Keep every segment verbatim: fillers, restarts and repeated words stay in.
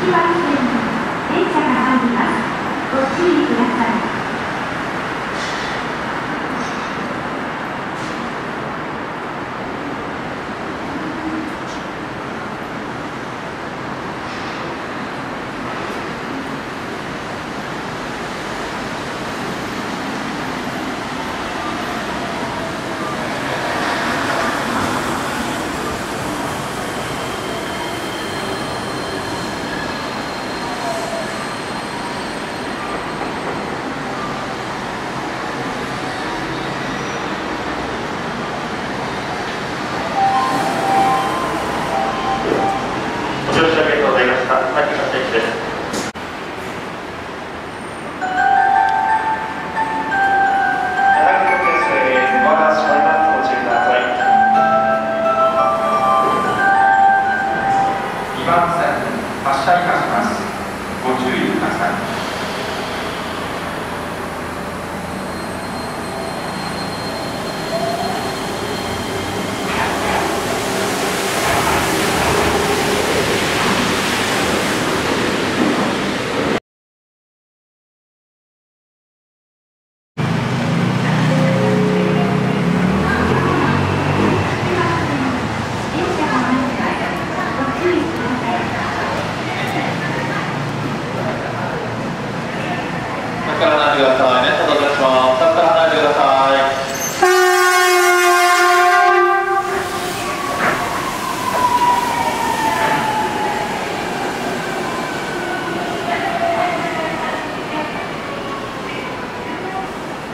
発車いたします。ご注意ください。 から離れてくださいね。お願いします。から離れてください。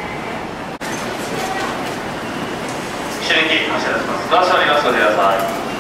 一緒に走らせます。ドア閉まりますのでください。